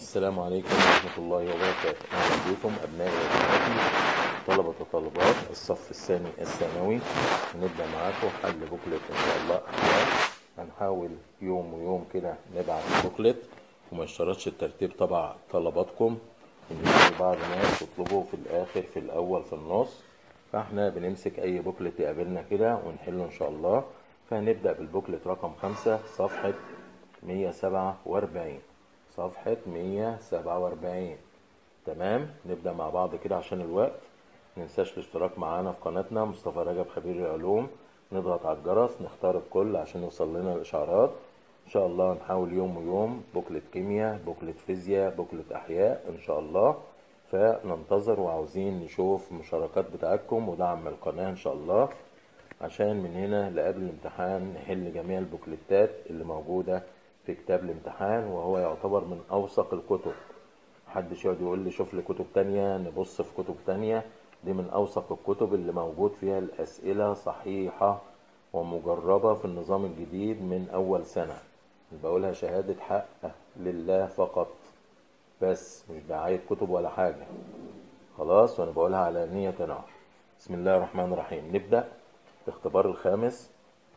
السلام عليكم ورحمة الله وبركاته. أهلا بكم أبنائي وبناتي طلبة وطالبات الصف الثاني الثانوي. هنبدأ معاكم حل بوكلت إن شاء الله أحياء. هنحاول يوم ويوم كده نبعت بوكلت وما اشترطش الترتيب طبعا طلباتكم، إن في بعض ناس تطلبوا في الآخر في الأول في النص، فاحنا بنمسك أي بوكلت يقابلنا كده ونحله إن شاء الله. فهنبدأ بالبوكلت رقم 5 صفحة 147. صفحة 147. تمام، نبدأ مع بعض كده عشان الوقت. مننساش الاشتراك معانا في قناتنا مصطفى رجب خبير العلوم، نضغط على الجرس، نختار الكل عشان يوصل لنا الإشعارات. إن شاء الله نحاول يوم ويوم بوكلت كيمياء، بوكلت فيزياء، بوكلت أحياء إن شاء الله. فننتظر وعاوزين نشوف المشاركات بتاعتكم ودعم القناة إن شاء الله، عشان من هنا لقبل الامتحان نحل جميع البوكلتات اللي موجودة في كتاب الامتحان، وهو يعتبر من أوثق الكتب. محدش يقعد يقول لي شوف لي كتب تانية، نبص في كتب تانية. دي من أوثق الكتب اللي موجود فيها الأسئلة صحيحة ومجربة في النظام الجديد من أول سنة. بقولها شهادة حق لله فقط، بس مش دعاية كتب ولا حاجة خلاص، وأنا بقولها على نية نار. بسم الله الرحمن الرحيم. نبدأ. الاختبار الخامس: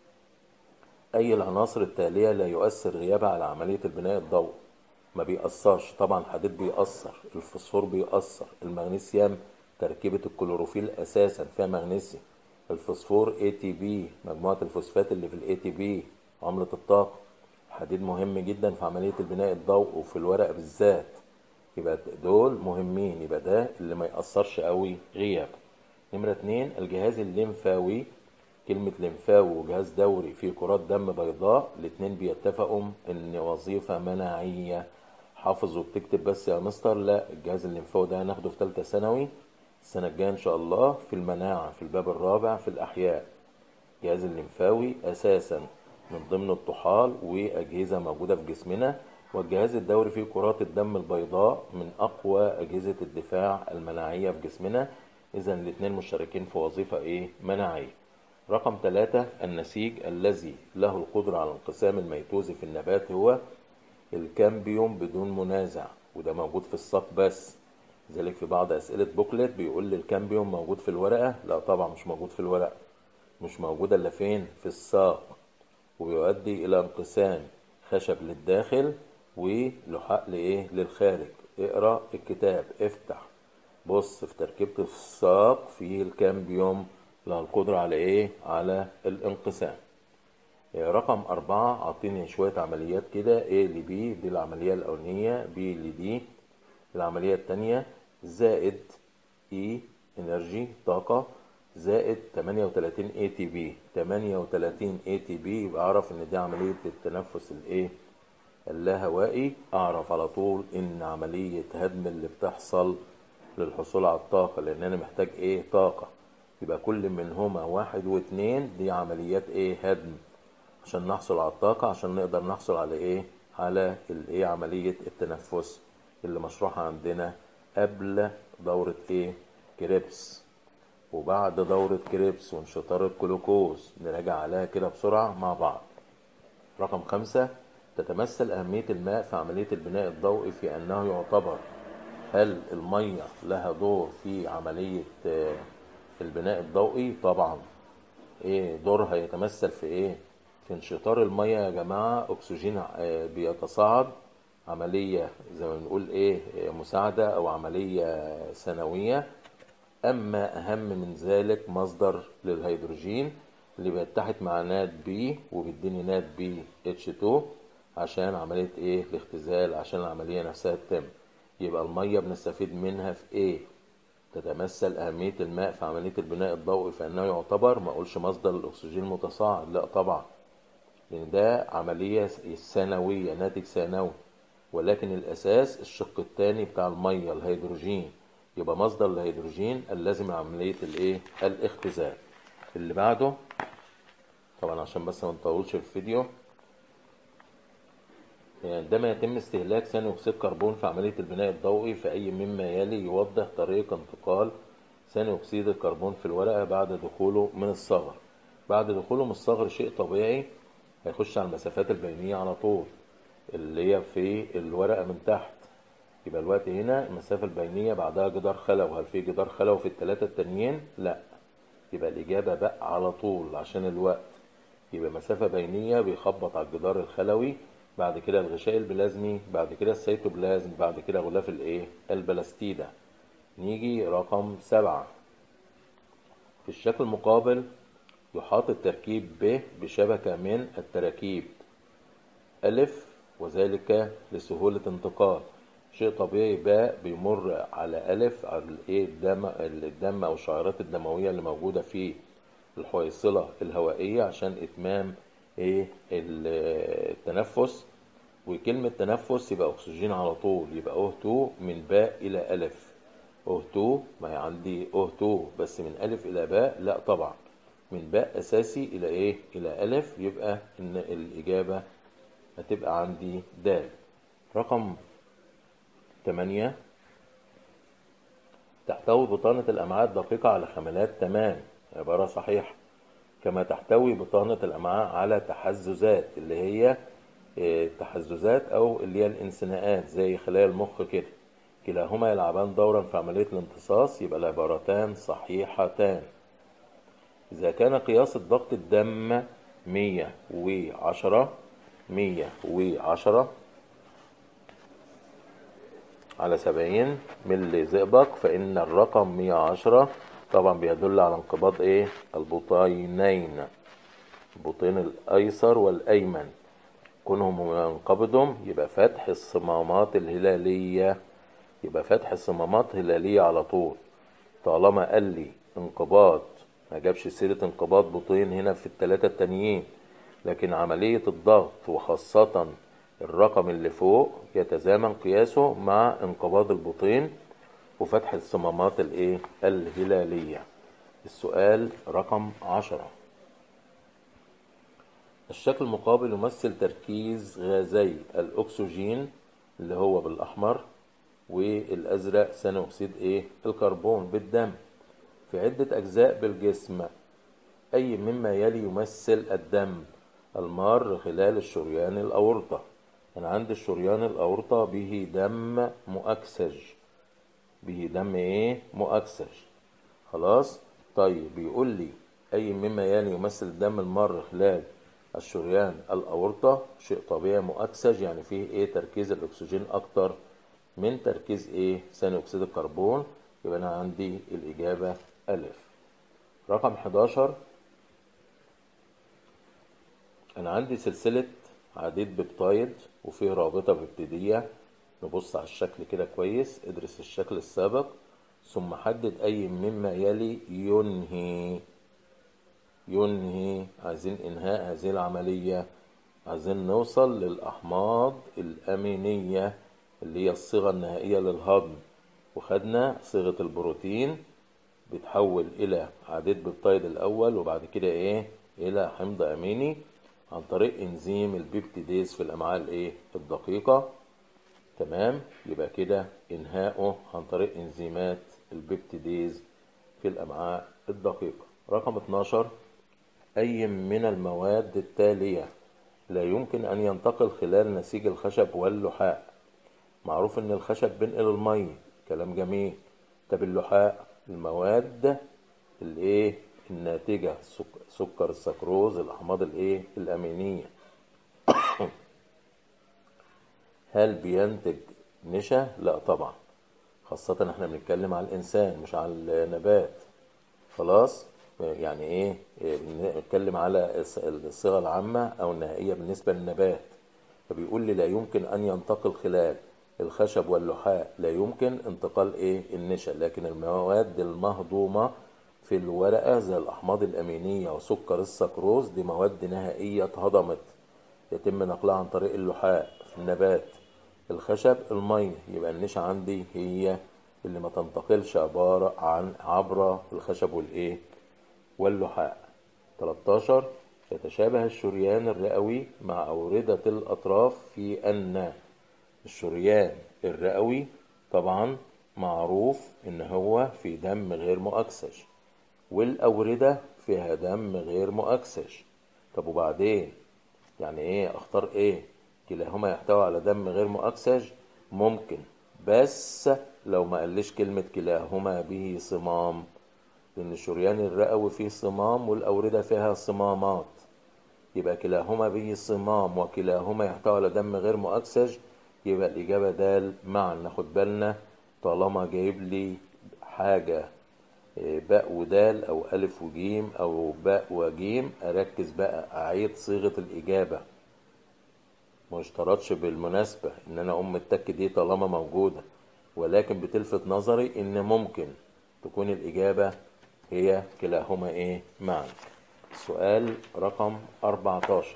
أي العناصر التالية لا يؤثر غيابها على عملية البناء الضوئي؟ ما بيأثرش طبعا. الحديد بيأثر، الفوسفور بيأثر، المغنيسيوم تركيبة الكلوروفيل أساسا فيها مغنيسيوم، الفوسفور ATP مجموعة الفوسفات اللي في ATP عملة الطاقة. الحديد مهم جدا في عملية البناء الضوئي وفي الورق بالذات، يبقى دول مهمين، يبقى ده اللي ما يأثرش قوي غياب. نمرة 2: الجهاز الليمفاوي. كلمة لمفاوي وجهاز دوري في كرات دم بيضاء، الاتنين بيتفقوا ان وظيفة مناعية. حافظ وبتكتب بس يا مستر؟ لا، الجهاز الليمفاوي ده هناخده في ثالثة ثانوي السنة الجاية ان شاء الله في المناعة في الباب الرابع في الأحياء. الجهاز الليمفاوي أساسا من ضمن الطحال وأجهزة موجودة في جسمنا، والجهاز الدوري فيه كرات الدم البيضاء من أقوى أجهزة الدفاع المناعية في جسمنا. إذا الاتنين مشتركين في وظيفة مناعية. رقم 3: النسيج الذي له القدرة على انقسام الميتوزي في النبات هو الكامبيوم بدون منازع، وده موجود في الساق بس. لذلك في بعض أسئلة بوكلت بيقول لي الكامبيوم موجود في الورقة، لا طبعا مش موجود في الورقة، مش موجودة إلا فين؟ في الساق، ويؤدي إلى انقسام خشب للداخل ولحاء للخارج. اقرأ الكتاب، افتح بص في تركيبة الساق في الكامبيوم له القدرة على على الانقسام. رقم 4: عطيني شوية عمليات كده. A ل B دي العملية الأولانية، B ل D العملية التانية، زائد E انرجي طاقة، زائد 38 ATP 38 ATP، يبقى أعرف إن دي عملية التنفس اللاهوائي. أعرف على طول إن عملية هدم اللي بتحصل للحصول على الطاقة، لأن أنا محتاج طاقة. يبقى كل منهما 1 و2 دي عمليات هدم عشان نحصل على الطاقة، عشان نقدر نحصل على على عملية التنفس اللي مشروحة عندنا قبل دورة كريبس وبعد دورة كريبس وانشطار الجلوكوز. نراجع عليها كده بسرعة مع بعض. رقم 5: تتمثل أهمية الماء في عملية البناء الضوئي في أنه يعتبر. هل المية لها دور في عملية البناء الضوئي؟ طبعا. دورها يتمثل في في انشطار المية يا جماعة. أكسجين بيتصاعد، عملية زي ما بنقول مساعدة أو عملية ثانوية. أما أهم من ذلك مصدر للهيدروجين اللي بيتحد مع ناد بي وبيديني ناد بي H2 عشان عملية الاختزال، عشان العملية نفسها تتم. يبقى المية بنستفيد منها في تتمثل أهمية الماء في عملية البناء الضوئي فإنه يعتبر، ما أقولش مصدر الأكسجين المتصاعد، لا طبعا، لأن ده عملية ثانوية ناتج ثانوي، ولكن الأساس الشق الثاني بتاع المية الهيدروجين، يبقى مصدر الهيدروجين اللازم لعملية الاختزال. اللي بعده طبعا عشان بس ما نطولش في الفيديو. عندما يتم استهلاك ثاني أكسيد كربون في عملية البناء الضوئي فأي مما يلي يوضح طريقة انتقال ثاني أكسيد الكربون في الورقة بعد دخوله من الصغر. بعد دخوله من الصغر شيء طبيعي هيخش على المسافات البينية على طول اللي هي في الورقة من تحت. يبقى الوقت هنا المسافة البينية بعدها جدار خلوي. هل في جدار خلوي في الثلاثة التانيين؟ لا. يبقى الإجابة بقى على طول عشان الوقت. يبقى مسافة بينية بيخبط على الجدار الخلوي، بعد كده الغشاء البلازمي، بعد كده السيتوبلازم، بعد كده غلاف الايه البلاستيدة. نيجي رقم 7. في الشكل المقابل يحاط التركيب ب بشبكة من التراكيب ألف، وذلك لسهولة انتقال. شيء طبيعي باء بيمر على ألف على الدم أو الشعيرات الدموية اللي موجودة في الحويصلة الهوائية عشان إتمام التنفس. وكلمة تنفس يبقى أكسجين على طول، يبقى أه2 من باء إلى ألف. أه2 ما هي عندي أه2 بس من ألف إلى باء؟ لا طبعا، من باء أساسي إلى إلى ألف. يبقى إن الإجابة هتبقى عندي د. رقم 8. تحتوي بطانة الأمعاء الدقيقة على خملات. تمام، عبارة صحيحة. كما تحتوي بطانة الأمعاء على تحززات، اللي هي التحززات أو اللي هي الانثناءات زي خلايا المخ كده. كلاهما يلعبان دورا في عملية الامتصاص. يبقى العبارتان صحيحتان. إذا كان قياس الضغط الدم 110 على 70 ملي زئبق، فإن الرقم 110 طبعا بيدل على انقباض البطينين، البطين الأيسر والأيمن. كونهم ينقبضهم يبقى فتح الصمامات الهلالية، يبقى فتح الصمامات هلالية على طول. طالما قال لي انقباض، ما جابش سيرة انقباض بطين هنا في الثلاثة التانيين، لكن عملية الضغط وخاصة الرقم اللي فوق يتزامن قياسه مع انقباض البطين وفتح الصمامات الهلالية. السؤال رقم 10. الشكل المقابل يمثل تركيز غازي الأكسجين اللي هو بالأحمر والأزرق ثاني أكسيد الكربون بالدم في عدة أجزاء بالجسم. أي مما يلي يمثل الدم المار خلال الشريان الأورطة. أنا عندي الشريان الأورطة به دم مؤكسج، به دم مؤكسج. خلاص. طيب بيقول لي أي مما يلي يمثل الدم المار خلال الشريان الأورطة. شيء طبيعي مؤكسج، يعني فيه تركيز الأكسجين أكتر من تركيز ثاني أكسيد الكربون. يبقى أنا عندي الإجابة ألف. رقم 11. أنا عندي سلسلة عديد بيبتايد وفيه رابطة ببتيدية. نبص على الشكل كده كويس، ادرس الشكل السابق ثم حدد أي مما يلي ينهي. عايزين إنهاء هذه العملية، عايزين نوصل للأحماض الأمينية اللي هي الصيغة النهائية للهضم. وخدنا صيغة البروتين بتحول إلى عديد بيبتايد الأول وبعد كده إلى حمض أميني عن طريق إنزيم البيبتيديز في الأمعاء الدقيقة. تمام، يبقى كده إنهاؤه عن طريق إنزيمات البيبتيديز في الأمعاء الدقيقة. رقم 12. أي من المواد التالية لا يمكن أن ينتقل خلال نسيج الخشب واللحاء؟ معروف إن الخشب بينقل المية، كلام جميل. طب اللحاء المواد الناتجة سكر السكروز، الأحماض الأمينية. هل بينتج نشا؟ لا طبعا، خاصة احنا بنتكلم على الإنسان مش على النبات. خلاص، يعني بنتكلم على الصيغة العامة أو النهائية بالنسبة للنبات. فبيقول لي لا يمكن أن ينتقل خلال الخشب واللحاء، لا يمكن انتقال النشا، لكن المواد المهضومة في الورقة زي الأحماض الأمينية وسكر السكروز دي مواد نهائية اتهضمت، يتم نقلها عن طريق اللحاء في النبات. الخشب المية، يبقى النشا عندي هي اللي ما تنتقلش عبر الخشب واللحاء. 13. يتشابه الشريان الرئوي مع أوردة الأطراف في أن الشريان الرئوي طبعا معروف إن هو في دم غير مؤكسج، والأوردة فيها دم غير مؤكسج. طب وبعدين يعني اختار كلاهما يحتوي على دم غير مؤكسج؟ ممكن، بس لو ما قاليش كلمة كلاهما به صمام، لأن الشريان الرئوي فيه صمام والأوردة فيها صمامات، يبقى كلاهما به صمام وكلاهما يحتوي على دم غير مؤكسج، يبقى الإجابة د معا. ناخد بالنا طالما جايب لي حاجة باء ودال أو ألف وجيم أو باء وجيم، أركز بقى أعيد صيغة الإجابة، ما اشترطش بالمناسبة إن أنا التك دي طالما موجودة، ولكن بتلفت نظري إن ممكن تكون الإجابة هي كلاهما معا. سؤال رقم 14.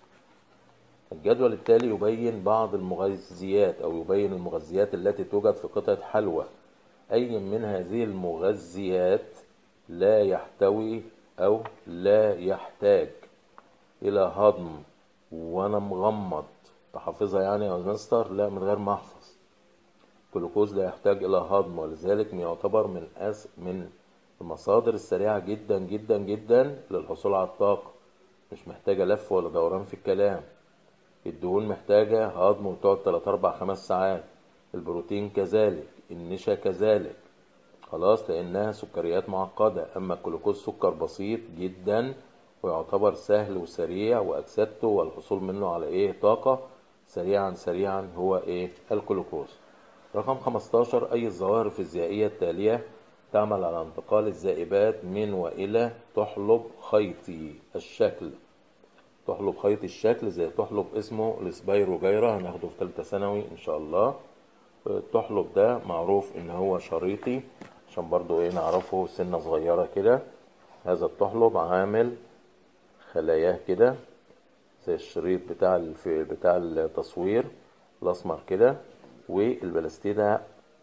الجدول التالي يبين بعض المغذيات أو يبين المغذيات التي توجد في قطعة حلوى. أي من هذه المغذيات لا يحتوي أو لا يحتاج إلى هضم وأنا مغمض؟ تحفظها يعني يا مستر؟ لا، من غير ما أحفظ. الجلوكوز لا يحتاج إلى هضم، ولذلك يعتبر من المصادر السريعة جدا جدا جدا للحصول على الطاقة، مش محتاجة لف ولا دوران في الكلام. الدهون محتاجة هضم وتقعد 3 4 5 ساعات، البروتين كذلك، النشا كذلك، خلاص، لأنها سكريات معقدة. أما الجلوكوز سكر بسيط جدا ويعتبر سهل وسريع، وأكسدته والحصول منه على طاقة سريعا هو الجلوكوز. رقم 15. أي الظواهر الفيزيائية التالية تعمل على انتقال الذائبات من وإلى تحلب خيطي الشكل؟ تحلب خيطي الشكل زي تحلب اسمه السبايروجيرا، هناخده في ثالثة ثانوي إن شاء الله. التحلب ده معروف إن هو شريطي، عشان برضو نعرفه سنة صغيرة كده. هذا التحلب عامل خلاياه كده زي الشريط بتاع التصوير الأسمر كده، والبلاستيدة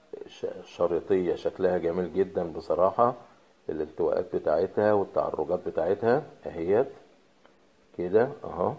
شريطية شكلها جميل جدا بصراحة، الالتواءات بتاعتها والتعرجات بتاعتها اهيت كده اهو.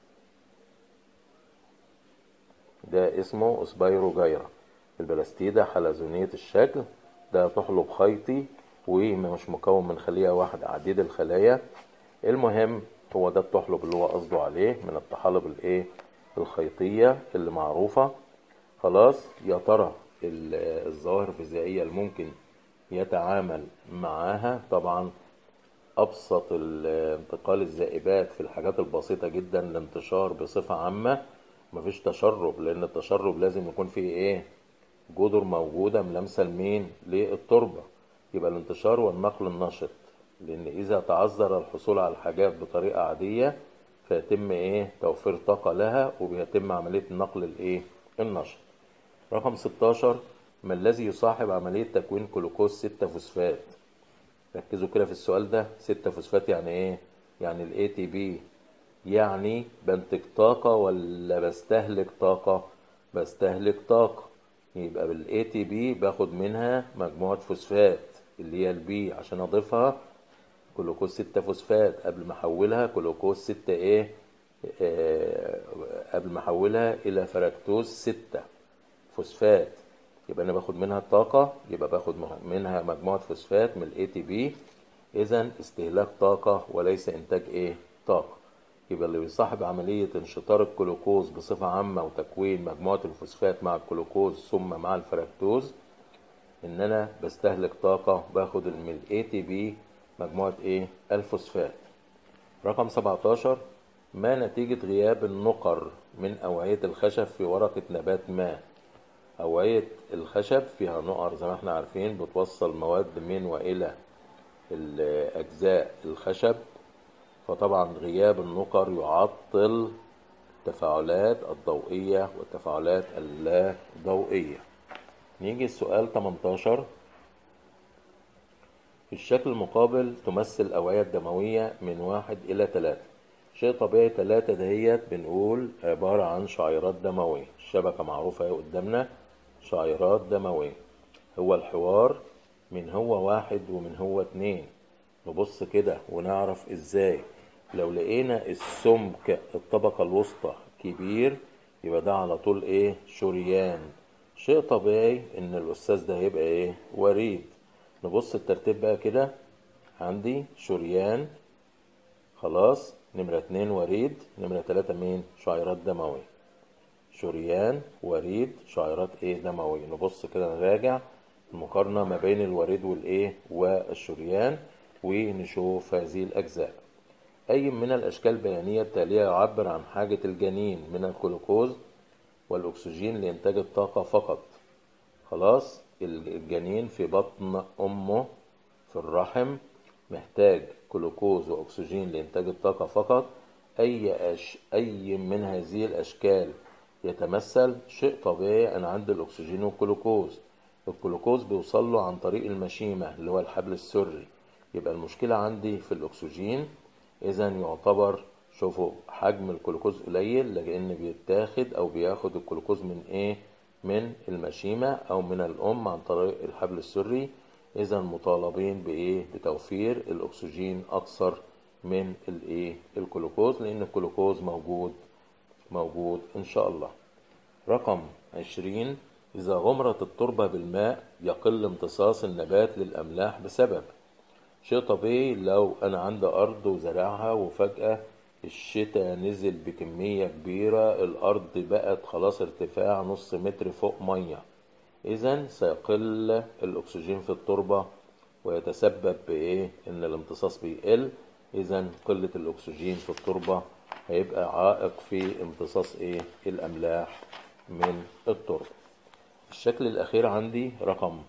ده اسمه سبايروجيرا، البلاستيدة حلزونية الشكل. ده تحلب خيطي ومش مكون من خلية واحدة، عديد الخلايا. المهم هو ده التحلب اللي هو قصده عليه من التحالب الخيطية اللي معروفة. خلاص، يا ترى الظواهر الفيزيائية اللي ممكن يتعامل معاها؟ طبعا أبسط انتقال الذائبات في الحاجات البسيطة جدا، الانتشار بصفة عامة، مفيش تشرب، لأن التشرب لازم يكون فيه جذر موجودة ملامسة لمين؟ للتربة. يبقى الانتشار والنقل النشط، لأن إذا تعذر الحصول على الحاجات بطريقة عادية فيتم توفير طاقة لها، وبيتم عملية النقل النشط. رقم 16. ما الذي يصاحب عملية تكوين جلوكوز 6 فوسفات؟ ركزوا كده في السؤال ده. 6 فوسفات يعني يعني ال ATP، يعني بنتج طاقة ولا بستهلك طاقة؟ بستهلك طاقة. يبقى بال ATP باخد منها مجموعة فوسفات اللي هي البي، عشان اضيفها جلوكوز 6 فوسفات قبل ما احولها جلوكوز 6 قبل ما احولها الى فركتوز 6 فوسفات. يبقى انا باخد منها الطاقة، يبقى باخد منها مجموعة فوسفات من ال ATP. اذا استهلاك طاقة وليس انتاج طاقة. يبقى اللي بيصاحب عملية انشطار الجلوكوز بصفة عامة وتكوين مجموعة الفوسفات مع الجلوكوز ثم مع الفركتوز، ان انا بستهلك طاقة، باخد من ال ATP مجموعة الفوسفات. رقم 17. ما نتيجة غياب النقر من أوعية الخشب في ورقة نبات ما؟ أوعية الخشب فيها نقر زي ما احنا عارفين، بتوصل مواد من وإلى الأجزاء الخشب، فطبعا غياب النقر يعطل التفاعلات الضوئية والتفاعلات اللا ضوئية. نيجي السؤال 18. في الشكل المقابل تمثل الأوعية الدموية من 1 إلى 3. شيء طبيعي 3 دهيت بنقول عبارة عن شعيرات دموية، الشبكة معروفة اهي قدامنا، شعيرات دموية. هو الحوار من هو 1 ومن هو 2. نبص كده ونعرف ازاي. لو لقينا السمك الطبقة الوسطى كبير يبقى ده على طول شريان. شيء طبيعي ان الاستاذ ده هيبقى وريد. نبص الترتيب بقى كده، عندي شريان، خلاص، نمرة 2 وريد، نمرة 3 مين؟ شعيرات دموية. شريان، وريد، شعيرات دموية. نبص كده نراجع المقارنة ما بين الوريد والشريان ونشوف هذه الأجزاء. أي من الأشكال البيانية التالية يعبر عن حاجة الجنين من الجلوكوز والأكسجين لإنتاج الطاقة فقط؟ خلاص، الجنين في بطن أمه في الرحم محتاج جلوكوز وأكسجين لإنتاج الطاقة فقط. أي من هذه الأشكال يتمثل؟ شيء طبيعي، أنا عندي الأكسجين والجلوكوز. الجلوكوز بيوصل له عن طريق المشيمة اللي هو الحبل السري، يبقى المشكلة عندي في الأكسجين. إذا يعتبر، شوفوا حجم الجلوكوز قليل لأن بيتاخد أو بياخد الجلوكوز من من المشيمة أو من الأم عن طريق الحبل السري. إذا مطالبين بتوفير الأكسجين أكثر من الجلوكوز، لأن الجلوكوز موجود إن شاء الله. رقم 20، إذا غمرت التربة بالماء يقل امتصاص النبات للأملاح بسبب؟ شيء طبيعي، لو أنا عندي أرض وزرعها وفجأة الشتاء نزل بكمية كبيرة، الأرض بقت خلاص ارتفاع نص متر فوق مية، إذن سيقل الأكسجين في التربة ويتسبب إن الامتصاص بيقل. إذن قلة الأكسجين في التربة هيبقى عائق في امتصاص الأملاح من التربة. الشكل الأخير عندي رقم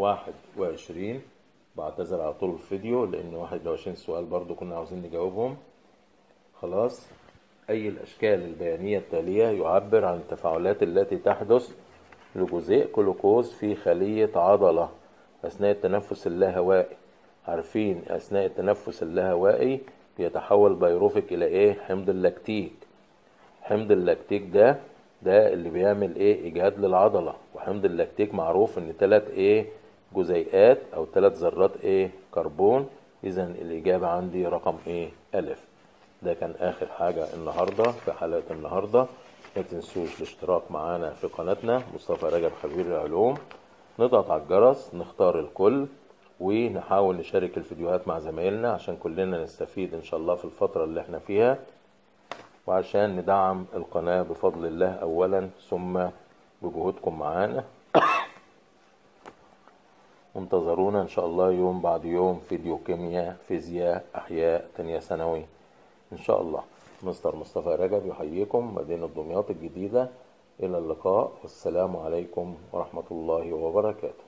21. بعتذر على طول الفيديو لأن 21 سؤال برضو كنا عاوزين نجاوبهم. خلاص، أي الأشكال البيانية التالية يعبر عن التفاعلات التي تحدث لجزيء جلوكوز في خلية عضلة أثناء التنفس اللاهوائي؟ عارفين أثناء التنفس اللاهوائي بيتحول بيروفيك إلى حمض اللاكتيك. حمض اللاكتيك ده اللي بيعمل إجهاد للعضلة، وحمض اللاكتيك معروف إن 3 جزيئات أو 3 ذرات كربون. إذا الإجابة عندي رقم ألف. ده كان آخر حاجة النهاردة في حلقة النهاردة. ما تنسوش الاشتراك معانا في قناتنا مصطفى رجب خبير العلوم، نضغط على الجرس، نختار الكل، ونحاول نشارك الفيديوهات مع زمايلنا عشان كلنا نستفيد إن شاء الله في الفترة اللي احنا فيها، وعشان ندعم القناة بفضل الله أولا ثم بجهودكم معانا. انتظرونا إن شاء الله يوم بعد يوم فيديو كيمياء، فيزياء، أحياء، تانية ثانوي إن شاء الله. مستر مصطفى رجب يحييكم مدينة دمياط الجديدة. إلى اللقاء، والسلام عليكم ورحمة الله وبركاته.